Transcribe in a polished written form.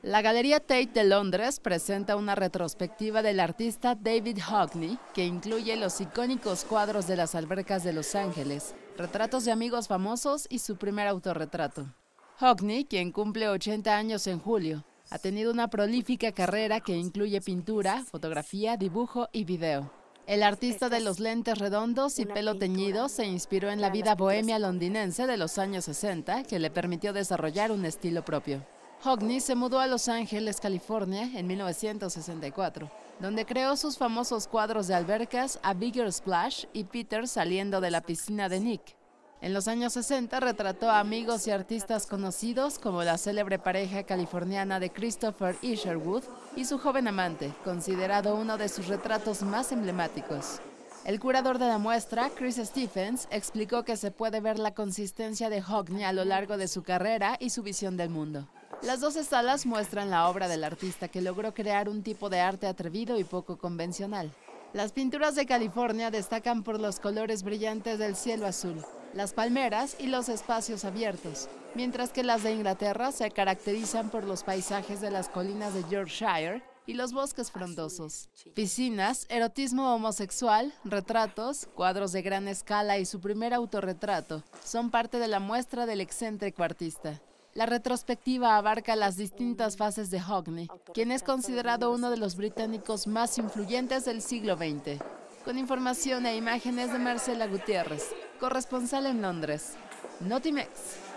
La Galería Tate de Londres presenta una retrospectiva del artista David Hockney que incluye los icónicos cuadros de las albercas de Los Ángeles, retratos de amigos famosos y su primer autorretrato. Hockney, quien cumple 80 años en julio, ha tenido una prolífica carrera que incluye pintura, fotografía, dibujo y video. El artista de los lentes redondos y pelo teñido se inspiró en la vida bohemia londinense de los años 60, que le permitió desarrollar un estilo propio. Hockney se mudó a Los Ángeles, California, en 1964, donde creó sus famosos cuadros de albercas A Bigger Splash y Peter saliendo de la piscina de Nick. En los años 60 retrató a amigos y artistas conocidos como la célebre pareja californiana de Christopher Isherwood y su joven amante, considerado uno de sus retratos más emblemáticos. El curador de la muestra, Chris Stephens, explicó que se puede ver la consistencia de Hockney a lo largo de su carrera y su visión del mundo. Las 12 salas muestran la obra del artista que logró crear un tipo de arte atrevido y poco convencional. Las pinturas de California destacan por los colores brillantes del cielo azul, las palmeras y los espacios abiertos, mientras que las de Inglaterra se caracterizan por los paisajes de las colinas de Yorkshire y los bosques frondosos. Piscinas, erotismo homosexual, retratos, cuadros de gran escala y su primer autorretrato son parte de la muestra del excéntrico artista. La retrospectiva abarca las distintas fases de Hockney, quien es considerado uno de los británicos más influyentes del siglo XX. Con información e imágenes de Marcela Gutiérrez, corresponsal en Londres. Notimex.